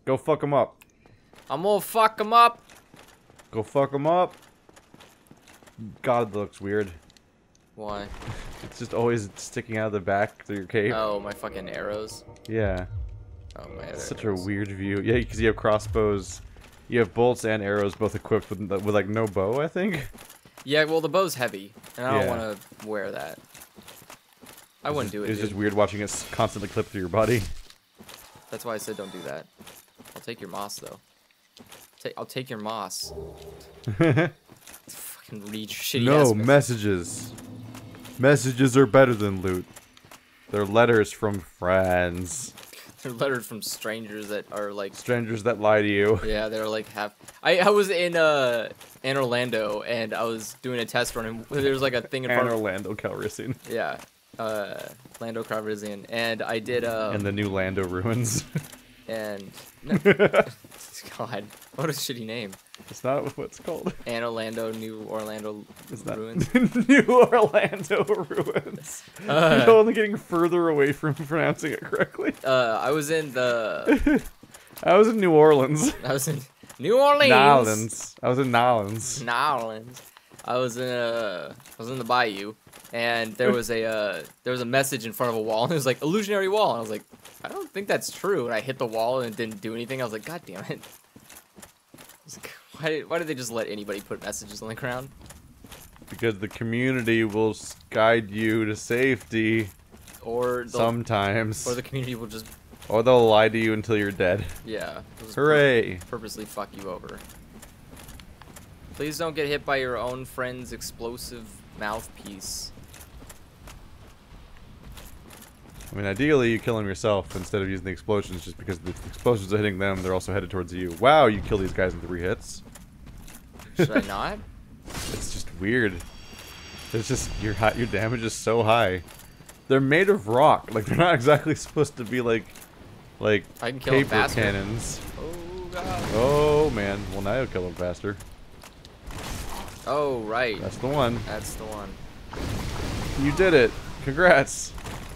Go fuck him up. I'm gonna fuck him up. Go fuck him up. God, that looks weird. Why? It's just always sticking out of the back through your cape. Oh, my fucking arrows. Yeah. Oh, my other Such arrows. a weird view. Yeah, because you have crossbows. You have bolts and arrows both equipped with like no bow, I think. Yeah, well, the bow's heavy, and I don't Yeah. want to wear that. I wouldn't do it, It's dude. just weird watching it constantly clip through your body. That's why I said don't do that. I'll take your moss, though. I'll take your moss. Fucking read your shitty No, ass messages. Messages are better than loot. They're letters from friends. They're letters from strangers that are like... Strangers that lie to you. Yeah, they're like half... I was in Orlando, and I was doing a test run, and there was like a thing in front And of... Orlando Calrissian. Yeah. Lando Calrissian, and I did... And the new Lando ruins. And... God, what a shitty name. It's not what it's called. And Orlando, New Orlando It's not Ruins. New Orlando ruins. You're only getting further away from pronouncing it correctly. I was in the... I was in New Orleans. I was in New Orleans. Nolans. I was in Nolans. Nolans. I was in the bayou, and there was a message in front of a wall, and it was like illusionary wall, and I was like, I don't think that's true, and I hit the wall and it didn't do anything. I was like, God damn it! I was like, why did they just let anybody put messages on the ground? Because the community will guide you to safety. Or Sometimes. or the community will just Or they'll lie to you until you're dead. yeah. Just Hooray! purposely fuck you over. Please don't get hit by your own friend's explosive mouthpiece. I mean, ideally, you kill them yourself instead of using the explosions, just because the explosions are hitting them, they're also headed towards you. Wow, you kill these guys in 3 hits. Should I not? It's just weird. It's just, your damage is so high. They're made of rock. Like, they're not exactly supposed to be like I can kill him paper faster. cannons. Oh god. Oh, man. Well, now you'll kill them faster. Oh right. That's the one. That's the one. You did it. Congrats.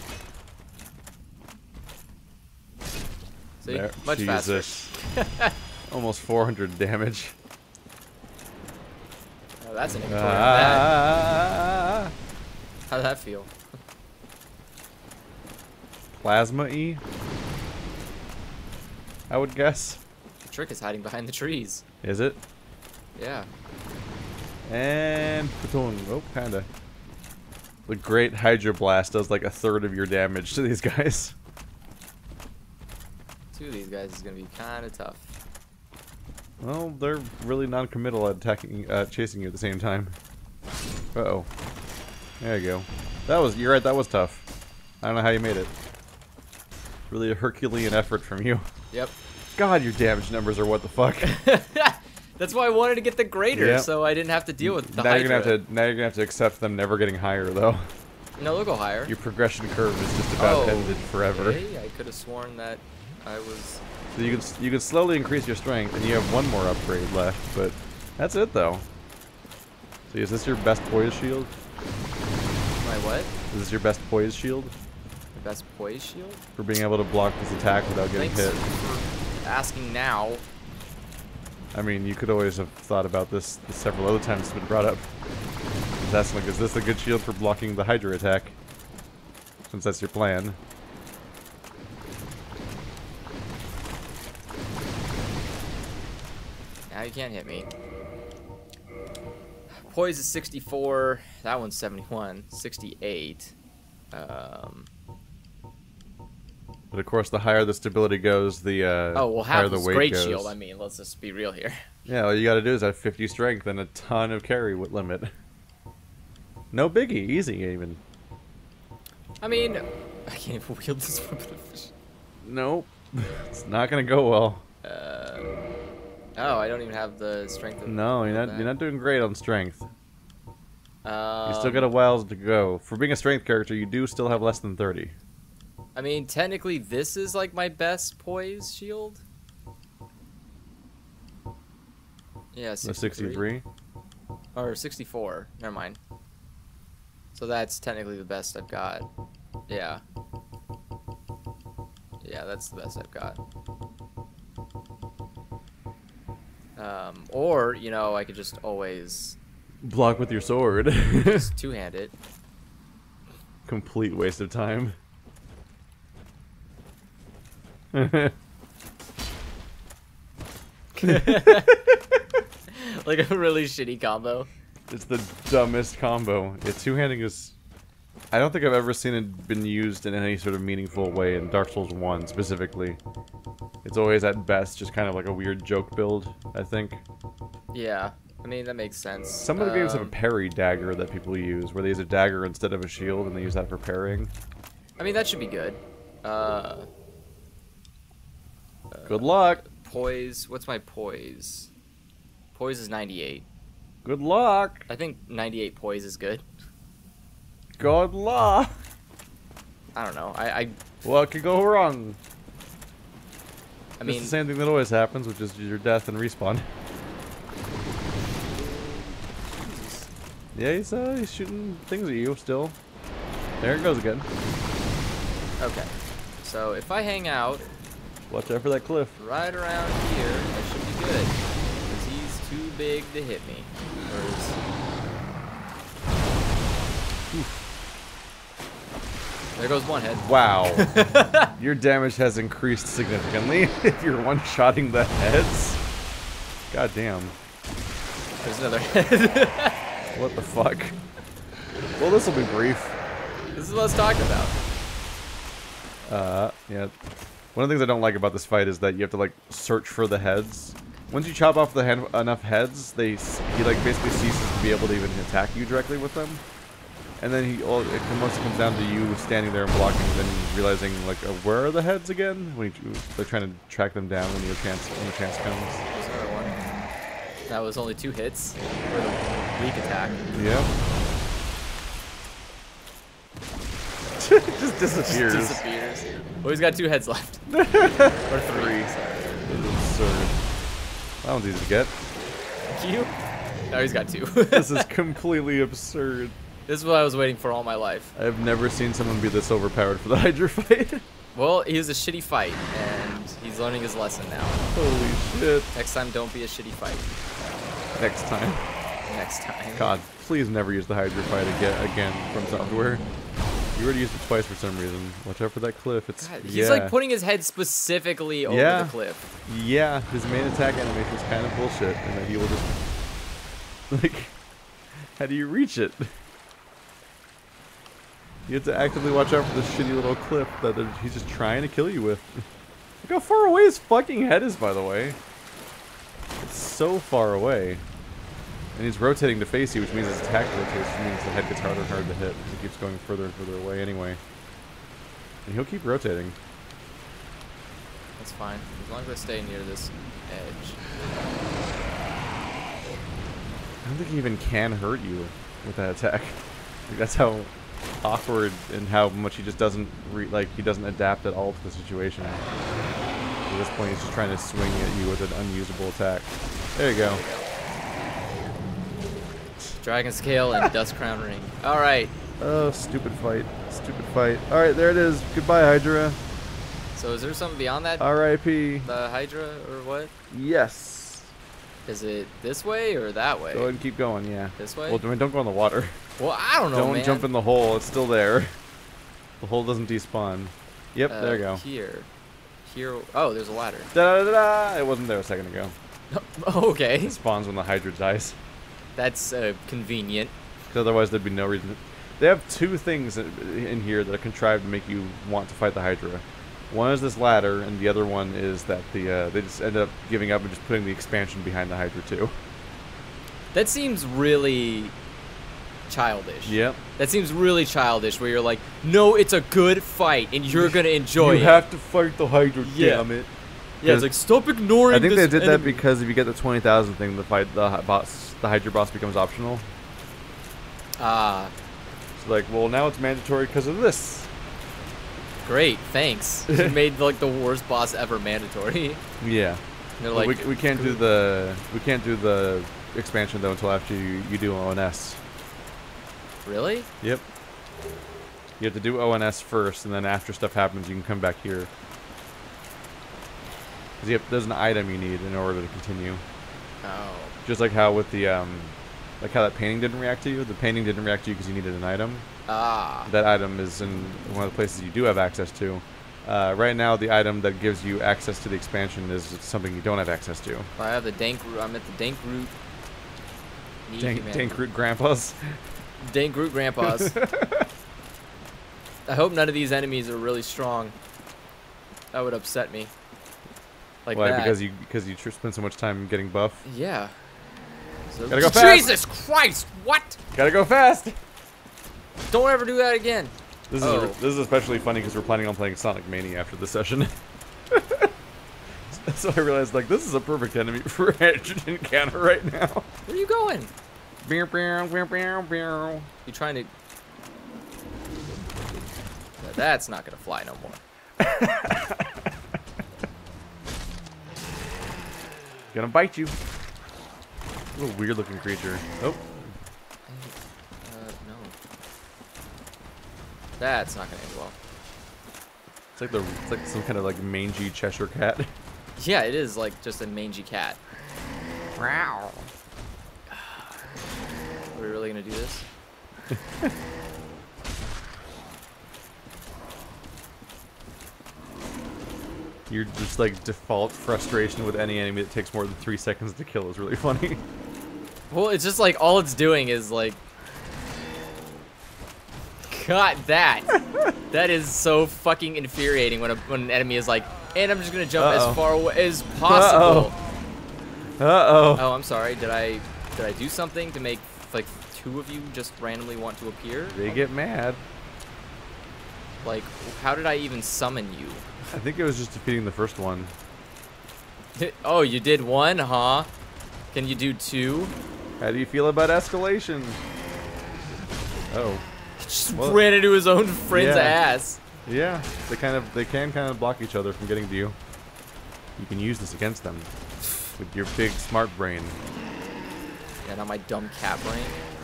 See? There. Much Jesus. faster. Almost 400 damage. Oh, that's an inventory on that. Ah, How'd that feel? Plasma-y? I would guess. The trick is hiding behind the trees. Is it? Yeah. And platoon. Oh, kinda. The Great Hydra Blast does like 1/3 of your damage to these guys. 2 of these guys is gonna be kind of tough. Well, they're really non-committal at attacking, chasing you at the same time. Uh-oh. There you go. You're right, that was tough. I don't know how you made it. Really a Herculean effort from you. Yep. God, your damage numbers are what the fuck. That's why I wanted to get the grater, Yep. so I didn't have to deal with the now Hydra. now you're gonna have to accept them never getting higher, though. No, they'll go higher. Your progression curve is just about ended forever. Okay, I could have sworn that I was... So you can slowly increase your strength, and you have one more upgrade left, but that's it though. So is this your best poise shield? My what? Is this your best poise shield? My best poise shield? For being able to block this attack without getting Thanks hit? for asking now. I mean, you could always have thought about this several other times it's been brought up. Just asking, like, is this a good shield for blocking the Hydra attack? Since that's your plan. Now you can't hit me. Poise is 64. That one's 71. 68. But of course, the higher the stability goes, the Oh, well, higher half the is weight great goes. shield. I mean, let's just be real here. Yeah, all you gotta do is have 50 strength and a ton of carry limit. No biggie, easy even. I mean, I can't even wield this weapon. Nope. It's not gonna go well. Oh, I don't even have the strength of... No, you're not doing great on strength. You still got a Um, while to go. For being a strength character, you do still have less than 30. I mean, technically, this is like my best poise shield. Yeah, The 63. 63? Or 64. Never mind. So that's technically the best I've got. Yeah. Yeah, that's the best I've got. Or, you know, I could just always Block with your sword. just two-hand it. Complete waste of time. Like a really shitty combo. It's the dumbest combo. Yeah, two-handing is... I don't think I've ever seen it been used in any sort of meaningful way in Dark Souls 1 specifically. It's always at best just kind of like a weird joke build, I think. Yeah, I mean, that makes sense. Some of the games have a parry dagger that people use, where they use a dagger instead of a shield, and they use that for parrying. I mean, that should be good. Good luck! Poise, what's my poise? Poise is 98. Good luck! I think 98 poise is good. Good luck! I don't know. What could go wrong? I mean, it's the same thing that always happens, which is your death and respawn. Yeah, he's shooting things at you still. There it goes again. okay. So if I hang out Watch out for that cliff. right around here, that should be good. Because he's too big to hit me. Or is... There goes one head. Wow. Your damage has increased significantly if you're one-shotting the heads. God damn. There's another head. What the fuck? Well, this will be brief. This is what I was talking about. Yeah. One of the things I don't like about this fight is that you have to, like, search for the heads. Once you chop off the enough heads, he, like, basically ceases to be able to even attack you directly with them. And then it mostly comes down to you standing there and blocking, and then realizing, like, where are the heads again? When they're trying to track them down when the chance comes. There's another one. That was only 2 hits for the weak attack. Yeah. Just disappears. Just disappears. Well, he's got 2 heads left. Or 3. Sorry. This is absurd. That one's easy to get. Q? No, he's got 2. This is completely absurd. This is what I was waiting for all my life. I've never seen someone be this overpowered for the Hydra fight. Well, he was a shitty fight, and he's learning his lesson now. Holy shit. Next time, don't be a shitty fight. Next time. Next time. God, please never use the Hydra fight again from software. You already used it twice for some reason. Watch out for that cliff. It's God, he's like putting his head specifically over the cliff. Yeah, his main attack animation is kind of bullshit, and then he will just... Like, how do you reach it? You have to actively watch out for this shitty little cliff that he's just trying to kill you with. Look how far away his fucking head is, by the way. It's so far away. And he's rotating to face you, which means his attack rotates, which means the head gets harder and harder to hit. He keeps going further and further away anyway. And he'll keep rotating. That's fine, as long as I stay near this edge. I don't think he even can hurt you with that attack. Like, that's how awkward and how much he just doesn't he doesn't adapt at all to the situation. At this point, he's just trying to swing at you with an unusable attack. There you go. Dragon Scale and Dust Crown Ring. All right. Oh, stupid fight. Stupid fight. All right, there it is. Goodbye, Hydra. So is there something beyond that? R.I.P. The Hydra or what? Yes. Is it this way or that way? Go ahead and keep going, yeah. This way? Well, don't go in the water. Well, I don't know, man. Don't jump in the hole. It's still there. The hole doesn't despawn. Yep, there you go. Here. Oh, there's a ladder. Da-da-da-da! It wasn't there a second ago. Okay. It spawns when the Hydra dies. That's convenient. Because otherwise there'd be no reason. They have 2 things in here that are contrived to make you want to fight the Hydra. One is this ladder, and the other one is that they just ended up giving up and just putting the expansion behind the Hydra too. That seems really childish. Yep. That seems really childish, where you're like, no, it's a good fight, and you're gonna enjoy it. You have to fight the Hydra, damn it. Yeah, it's like, stop ignoring I think this they did enemy. that because if you get the 20,000 thing, the Hydra boss becomes optional. Ah. So like, well, now it's mandatory because of this. Great, thanks. You made like the worst boss ever mandatory. Yeah. They're like, we can't do the expansion though until after you do ONS. Really? Yep. You have to do ONS first, and then after stuff happens, you can come back here. Because there's an item you need in order to continue. Oh. Just like how with the like how that painting didn't react to you. The painting didn't react to you because you needed an item. Ah. That item is in one of the places you do have access to. Right now, the item that gives you access to the expansion is something you don't have access to. I have the dank root. I'm at the dank root. Dank root grandpas. Dank root grandpas. I hope none of these enemies are really strong. That would upset me. Like Why? that. Because you spend so much time getting buff. Yeah. So, Gotta go fast. Jesus Christ! What? Gotta go fast. Don't ever do that again. This is especially funny because we're planning on playing Sonic Mania after this session. So I realized, like, this is a perfect enemy for Hydra to encounter right now. Where are you going? You You trying to... That's not gonna fly no more. Gonna bite you. A little weird looking creature. Oh. No. That's not gonna end well. It's like some kind of like mangy Cheshire cat. Yeah, it is like just a mangy cat. Wow. Are we really gonna do this? Your just like default frustration with any enemy that takes more than 3 seconds to kill is really funny. Well, it's just like all it's doing is like... Got that. That is so fucking infuriating when an enemy is like, and I'm just gonna jump as far away as possible. Oh, I'm sorry. Did I do something to make like 2 of you just randomly want to appear? They get mad. Like, how did I even summon you? I think it was just defeating the first one. Oh, you did 1, huh? Can you do 2? How do you feel about escalation? Oh. Just ran into his own friend's ass. Yeah, they can kind of block each other from getting to you. You can use this against them with your big smart brain. Yeah, not my dumb cat brain.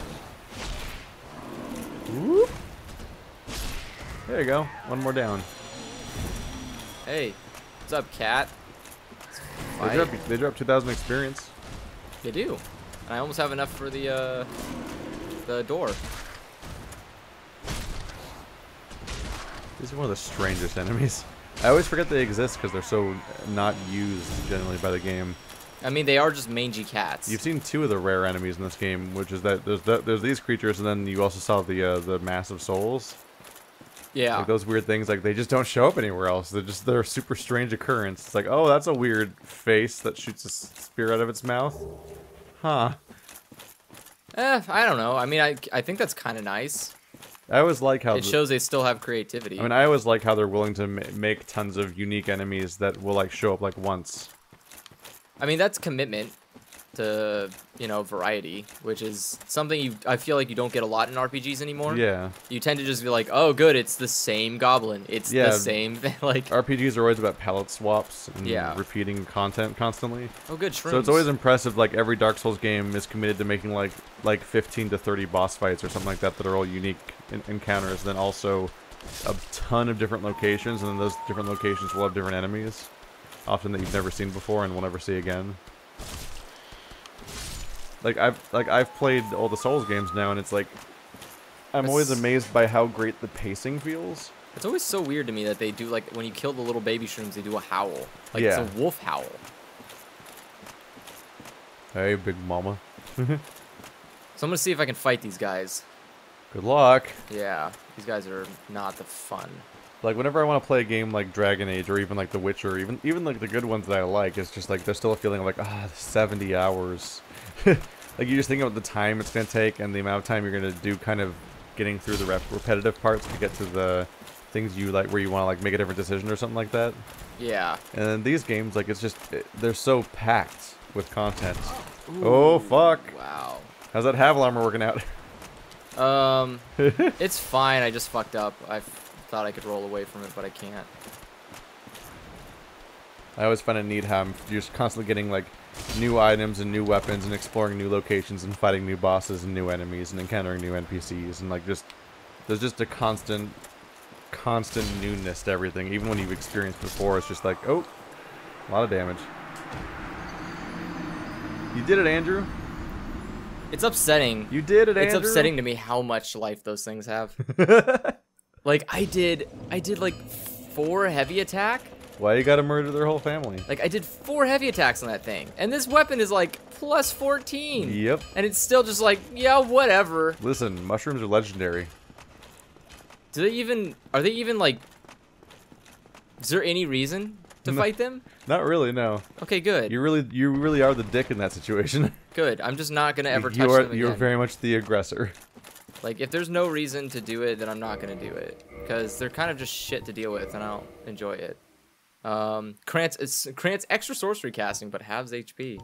Whoop. There you go. One more down. Hey, what's up, cat? They drop 2,000 experience. They do. And I almost have enough for the door. These are one of the strangest enemies. I always forget they exist because they're so not used generally by the game. I mean, they are just mangy cats. You've seen 2 of the rare enemies in this game, which is that there's these creatures, and then you also saw the massive souls. Yeah. Like those weird things, like they just don't show up anywhere else. They're a super strange occurrence. It's like, oh, that's a weird face that shoots a spear out of its mouth. Huh. I don't know. I mean, I think that's kind of nice. I always like how it shows they still have creativity. I mean, I always like how they're willing to make tons of unique enemies that will like show up like once. I mean, that's commitment to, you know, variety, which is something I feel like you don't get a lot in RPGs anymore. Yeah. You tend to just be like, oh, good, it's the same goblin. It's the same thing. Like RPGs are always about palette swaps and repeating content constantly. Oh, good, shrooms. So it's always impressive. Like every Dark Souls game is committed to making like 15 to 30 boss fights or something like that are all unique encounters. Then also a ton of different locations, and then those different locations will have different enemies, often that you've never seen before and will never see again. I've played all the Souls games now, and it's like I'm always amazed by how great the pacing feels. It's always so weird to me that they do, like, when you kill the little baby shrooms, they do a howl. Like, yeah. It's a wolf howl. Hey, big mama. So I'm gonna see if I can fight these guys. Good luck. Yeah, these guys are not the fun. Like, whenever I want to play a game like Dragon Age or even like The Witcher, even like the good ones that I like, it's just like there's still a feeling of like, 70 hours. Like, you just think about the time it's going to take and the amount of time you're going to do kind of getting through the repetitive parts to get to the things you like, where you want to like make a different decision or something like that. Yeah. And then these games, like, it's just, they're so packed with content. Ooh, oh, fuck. Wow. How's that Havel armor working out? It's fine. I just fucked up. I thought I could roll away from it, but I can't. I always find it neat how you're just constantly getting like new items and new weapons and exploring new locations and fighting new bosses and new enemies and encountering new NPCs and like there's just a constant newness to everything. Even when you've experienced before, it's just like, oh, a lot of damage. You did it, Andrew. It's upsetting. You did it, Andrew. It's upsetting to me how much life those things have. Like I did like 4 heavy attack. Why you gotta murder their whole family? Like I did 4 heavy attacks on that thing, and this weapon is like plus 14. Yep. And it's still just like, yeah, whatever. Listen, mushrooms are legendary. Are they even like? Is there any reason to fight them? Not really, no. Okay, good. You really are the dick in that situation. Good. I'm just not gonna ever touch them again. You're very much the aggressor. Like, if there's no reason to do it, then I'm not gonna do it. Because they're kind of just shit to deal with, and I don't enjoy it. Krantz extra sorcery casting, but halves HP.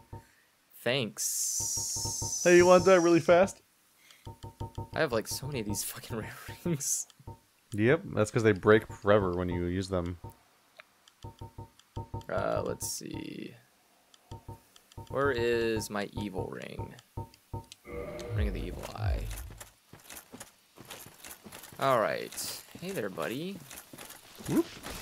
Thanks. Hey, you want that really fast? I have, like, so many of these fucking rare rings. Yep, that's because they break forever when you use them. Let's see. Where is my evil ring? Ring of the Evil Eye. Alright. Hey there, buddy. Whoop.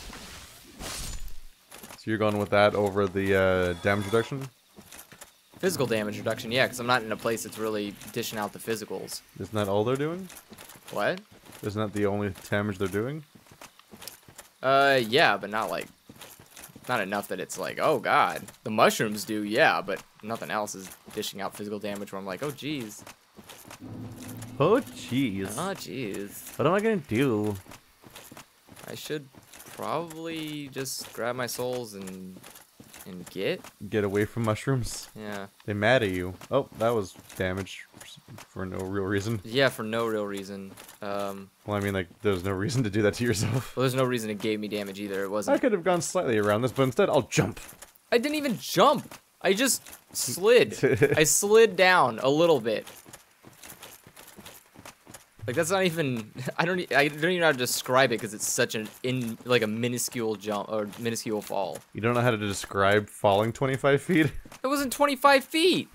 So you're going with that over the damage reduction? Physical damage reduction, yeah, because I'm not in a place that's really dishing out the physicals. Isn't that all they're doing? What? Isn't that the only damage they're doing? Yeah, but not like... Not enough that it's like, oh god. The mushrooms do, yeah, but nothing else is dishing out physical damage where I'm like, oh jeez. Oh, jeez. Oh, jeez. What am I gonna do? I should probably just grab my souls and Get away from mushrooms? Yeah. They mad at you. Oh, that was damage for no real reason. Yeah, for no real reason. Well, I mean, like, there's no reason to do that to yourself. Well, there's no reason it gave me damage either. It wasn't. I could have gone slightly around this, but instead I'll jump. I didn't even jump. I just slid. I slid down a little bit. Like that's not even. I don't even know how to describe it because it's such a minuscule jump or minuscule fall. You don't know how to describe falling 25 feet? It wasn't 25 feet.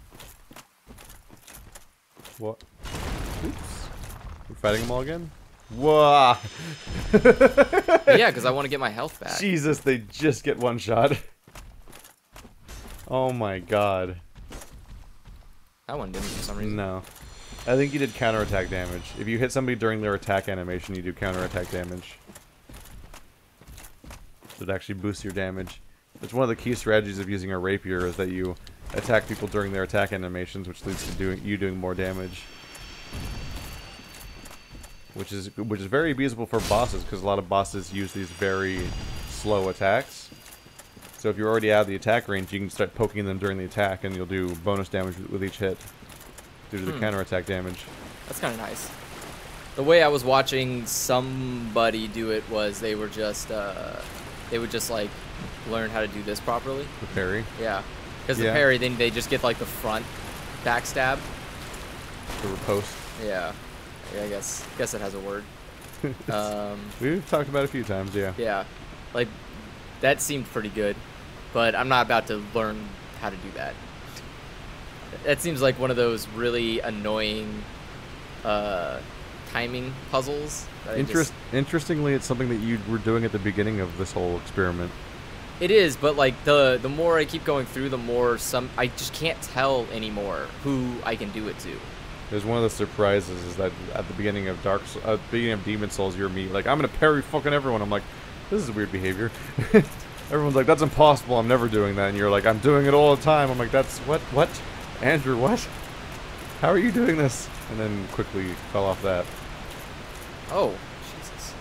What? Oops. We're fighting them all again? Whoa! Yeah, because I want to get my health back. Jesus, they just get one shot. Oh my god. That one didn't for some reason. No. I think you did counterattack damage. If you hit somebody during their attack animation, you do counterattack damage. So it actually boosts your damage. It's one of the key strategies of using a rapier is that you attack people during their attack animations, which leads to you doing more damage. Which is very abusable for bosses, because a lot of bosses use these very slow attacks. So if you're already out of the attack range, you can start poking them during the attack, and you'll do bonus damage with each hit. Due to the counterattack damage. That's kind of nice. The way I was watching somebody do it was they would just like learn how to do this properly. The parry? Yeah. Because the parry, then they just get like the front backstab. The riposte. Yeah. I guess it has a word. We've talked about it a few times, yeah. Yeah. Like, that seemed pretty good. But I'm not about to learn how to do that. That seems like one of those really annoying timing puzzles. Interestingly, it's something that you were doing at the beginning of this whole experiment. It is, but like the more I keep going through, the more I just can't tell anymore who I can do it to. There's one of the surprises is that at the beginning of Demon Souls, you're me like I'm gonna parry fucking everyone. I'm like, this is weird behavior. Everyone's like, that's impossible. I'm never doing that. And you're like, I'm doing it all the time. I'm like, that's what? Andrew, what? How are you doing this? And then quickly fell off that. Oh, Jesus.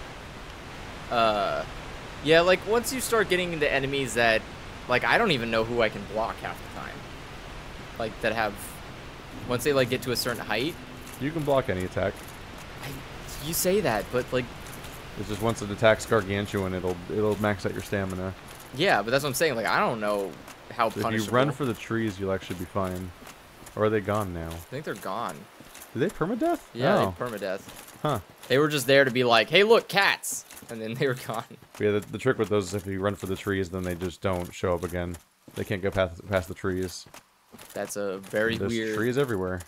Yeah, like, once you start getting into enemies that, like, I don't even know who I can block half the time. Like, that have, once they, like, get to a certain height. You can block any attack. You say that, but, like... It's just once it attacks gargantuan, it'll max out your stamina. Yeah, but that's what I'm saying. Like, I don't know how punishable. If you run for the trees, you'll actually be fine. Or are they gone now? I think they're gone. Did they permadeath? Yeah, they permadeath. Huh. They were just there to be like, hey, look, cats! And then they were gone. Yeah, the trick with those is if you run for the trees, then they just don't show up again. They can't go past the trees. That's a very weird... There's trees everywhere.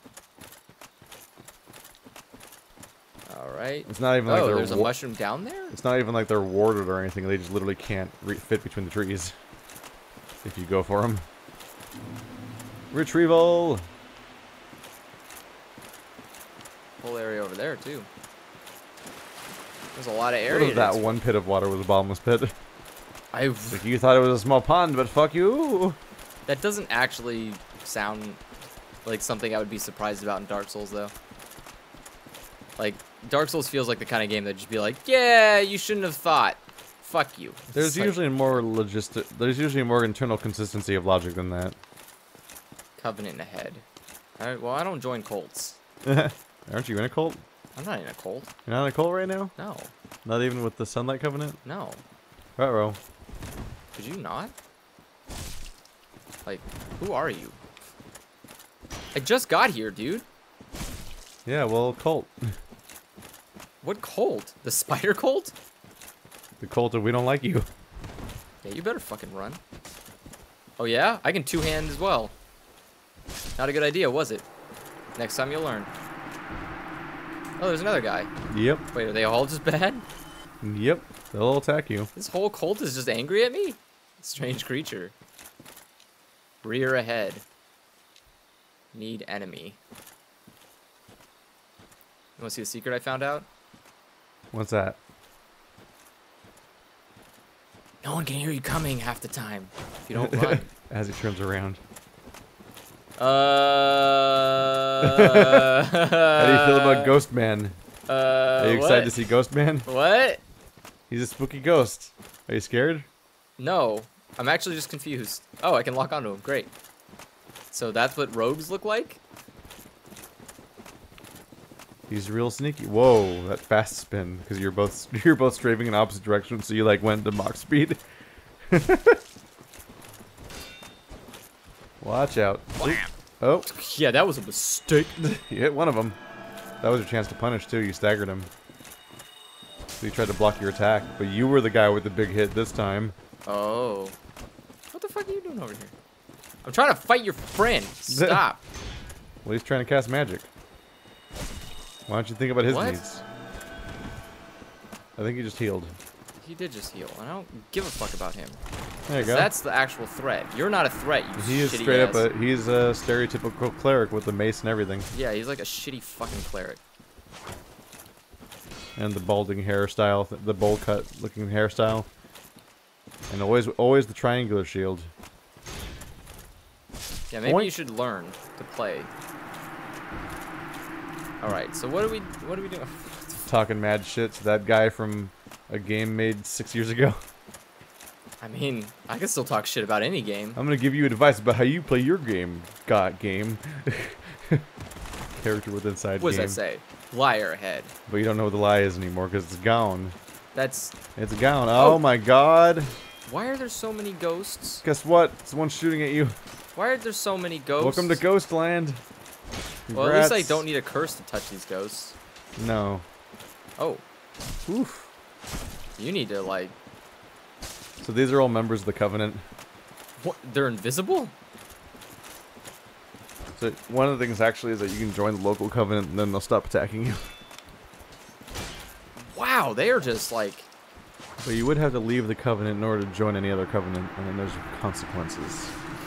Alright. It's not even like there's a mushroom down there? It's not even like they're warded or anything. They just literally can't fit between the trees. If you go for them. Retrieval. Whole area over there too. There's a lot of What area. if that one pit of water was a bottomless pit? Like you thought it was a small pond, but fuck you. That doesn't actually sound like something I would be surprised about in Dark Souls, though. Like, Dark Souls feels like the kind of game that'd just be like, yeah, you shouldn't have thought. Fuck you. There's usually more logistic. There's usually more internal consistency of logic than that. Covenant ahead. Alright, well, I don't join cults. Aren't you in a cult? I'm not in a cult. You're not in a cult right now? No. Not even with the Sunlight Covenant? No. Uh-oh. Could you not? Like, who are you? I just got here, dude. Yeah, well, cult. What cult? The spider cult? The cult of we don't like you. Yeah, you better fucking run. Oh yeah? I can two-hand as well. Not a good idea, was it? Next time you'll learn. Oh, there's another guy. Yep. Wait, are they all just bad? Yep. They'll all attack you. This whole cult is just angry at me? Strange creature. Rear ahead. Need enemy. You wanna see the secret I found out? What's that? No one can hear you coming half the time if you don't run. As he turns around. How How do you feel about Ghost Man? Are you excited to see Ghost Man? What? He's a spooky ghost. Are you scared? No. I'm actually just confused. Oh, I can lock onto him. Great. So that's what rogues look like? He's real sneaky. Whoa, that fast spin because you're both strafing in opposite directions, so you like went to Mach speed. Watch out. Oh. Yeah, that was a mistake. You hit one of them. That was your chance to punish too. You staggered him. So you tried to block your attack, but you were the guy with the big hit this time. Oh. What the fuck are you doing over here? I'm trying to fight your friend. Stop. Well, he's trying to cast magic. Why don't you think about his needs? I think he just healed. He did just heal. I don't give a fuck about him. There you go. That's the actual threat. You're not a threat, you He is shitty straight ass. up he's a stereotypical cleric with the mace and everything. Yeah, he's like a shitty fucking cleric. And the balding hairstyle, the bowl cut looking hairstyle. And always the triangular shield. Yeah, maybe Oink. you should learn to play. Alright, so what are we doing? Talking mad shit to that guy from a game made 6 years ago. I mean, I can still talk shit about any game. I'm gonna give you advice about how you play your game. Game. Character with inside What does game. that say? Liar ahead. But you don't know what the lie is anymore because it's gone. That's... It's gone. Oh my god. Why are there so many ghosts? Guess what? Someone's shooting at you. Why are there so many ghosts? Welcome to Ghostland. Well, at least I Congrats. don't need a curse to touch these ghosts. No. Oh, Oof. you need to, like... So these are all members of the Covenant. What? They're invisible? So one of the things actually is that you can join the local Covenant and then they'll stop attacking you. Wow, they are just, like... But you would have to leave the Covenant in order to join any other Covenant, and then there's consequences.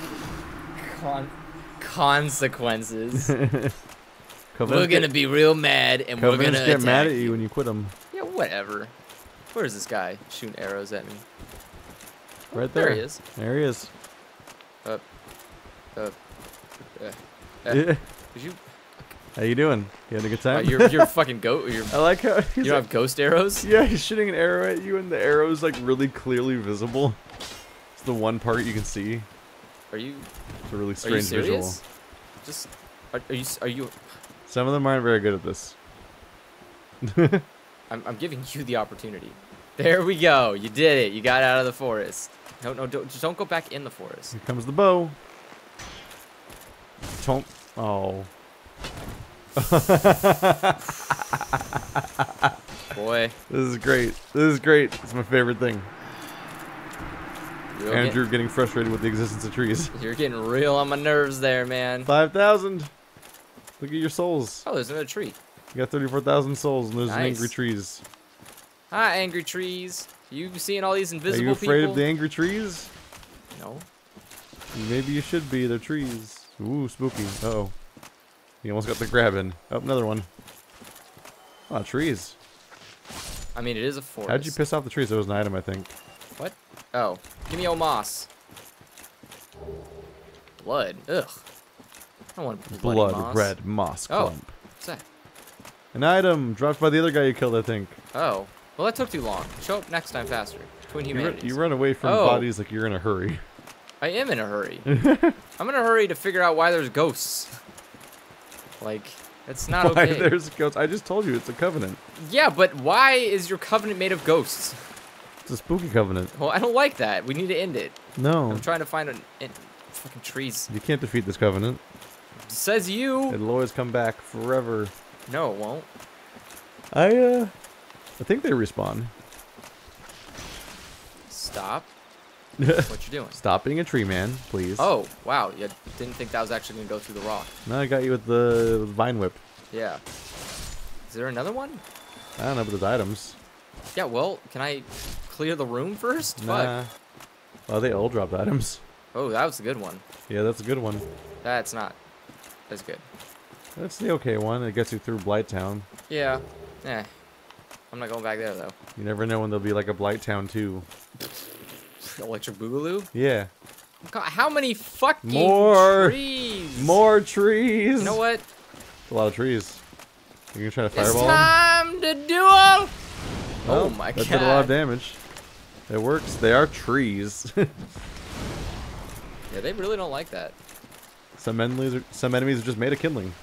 Consequences. We're Covenants gonna be real mad, and we're Covenants gonna get attack mad at you when you quit them. Yeah, whatever. Where's this guy shooting arrows at me? Right there. There he is. There he is. Up. Yeah. Did you? How you doing? You having a good time? You're fucking goat. I like how You don't have ghost arrows? Yeah, he's shooting an arrow at you, and the arrow's like really clearly visible. It's the one part you can see. Are you? It's a really Are you strange visual. serious? Just. Are you? Some of them aren't very good at this. I'm giving you the opportunity. There we go. You did it. You got out of the forest. No, just don't go back in the forest. Here comes the bow. Don't. Oh. Boy. This is great. This is great. It's my favorite thing. Andrew getting frustrated with the existence of trees. You're getting real on my nerves there, man. 5,000. Look at your souls. Oh, there's another tree. You got 34,000 souls, and there's an Nice. angry trees. Hi, angry trees. You seeing all these Are invisible you afraid people? of the angry trees? No. Maybe you should be. They're trees. Ooh, spooky. Uh-oh. He almost got the grab in. Oh, another one. Oh, trees. I mean, it is a forest. How'd you piss off the trees? That was an item, I think. What? Oh, give me old moss. Blood. Ugh. I don't want bloody Blood moss. red moss clump. What's that? An item dropped by the other guy you killed, I think. Oh. Well, that took too long. Show up next time faster. Twin humanities. You run away from bodies like you're in a hurry. I am in a hurry. I'm in a hurry to figure out why there's ghosts. Like, it's not Why okay. there's ghosts? I just told you it's a covenant. Yeah, but why is your covenant made of ghosts? It's a spooky covenant. Well, I don't like that. We need to end it. No. I'm trying to find fucking trees. You can't defeat this covenant. Says you. It'll always come back forever. No, it won't. I think they respawn. Stop. What you doing? Stop being a tree man, please. Oh, wow. You didn't think that was actually going to go through the rock. No, I got you with the vine whip. Yeah. Is there another one? I don't know, but there's items. Yeah, well, can I clear the room first? Nah. Fuck. Oh, they all dropped items. Oh, that was a good one. Yeah, that's a good one. That's not. That's good. That's the okay one. It gets you through Blight Town. Yeah. Eh. I'm not going back there, though. You never know when there'll be like a Blight Town 2. Electric Boogaloo? Yeah. God, how many fucking More trees? More trees! You know what? A lot of trees. You gonna try to It's fireball them? time to duel! Well, Oh my god. That did a lot of damage. It works. They are trees. Yeah, they really don't like that. Some enemies are just made of kindling.